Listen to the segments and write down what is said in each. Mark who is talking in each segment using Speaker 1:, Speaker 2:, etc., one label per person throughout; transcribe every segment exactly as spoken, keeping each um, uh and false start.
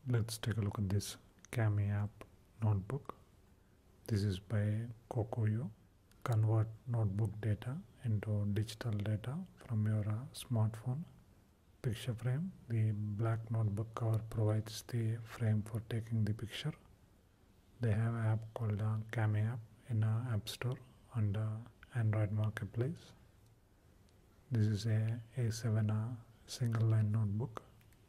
Speaker 1: Let's take a look at this Cami app notebook. This is by Kokoyo. Convert notebook data into digital data from your uh, smartphone. Picture frame. The black notebook cover provides the frame for taking the picture. They have an app called uh, Cami app in uh, App Store and uh, Android Marketplace. This is a A seven uh, single line notebook.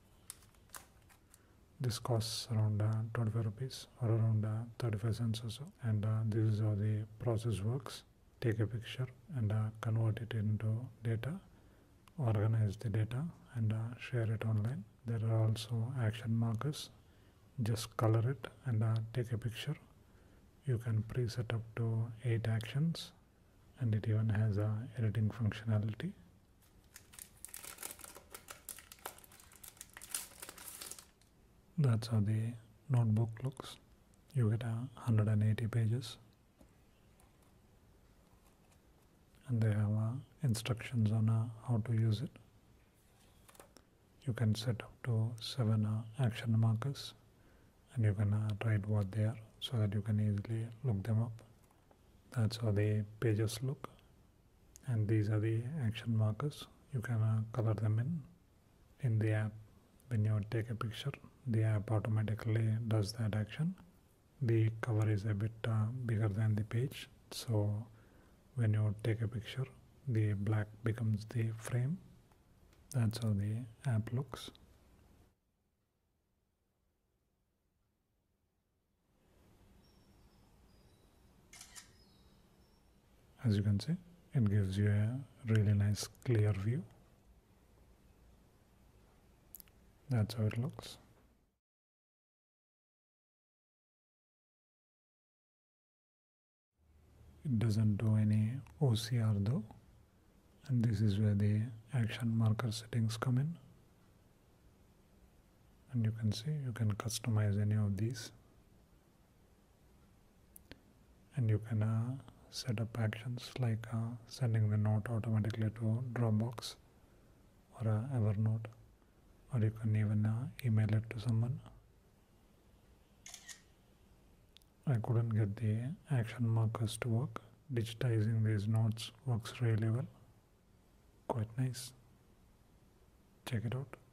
Speaker 1: This costs around uh, twenty-five rupees or around uh, thirty-five cents or so. And uh, this is how the process works. Take a picture and uh, convert it into data, organize the data and uh, share it online. There are also action markers. Just color it and uh, take a picture. You can preset up to eight actions and it even has a editing functionality. That's how the notebook looks. You get uh, one hundred eighty pages and they have uh, instructions on uh, how to use it. You can set up to seven uh, action markers and you can uh, write what they are so that you can easily look them up. That's how the pages look, and these are the action markers. You can uh, color them in in the app. When you take a picture, the app automatically does that action. The cover is a bit uh, bigger than the page, so when you take a picture, the black becomes the frame. That's how the app looks. As you can see, it gives you a really nice clear view. That's how it looks. It doesn't do any O C R though, and this is where the action marker settings come in. And you can see you can customize any of these, and you can uh, set up actions like uh, sending the note automatically to Dropbox or uh, Evernote, or you can even uh, email it to someone. I couldn't get the action markers to work. Digitizing these notes works really well. Quite nice. Check it out.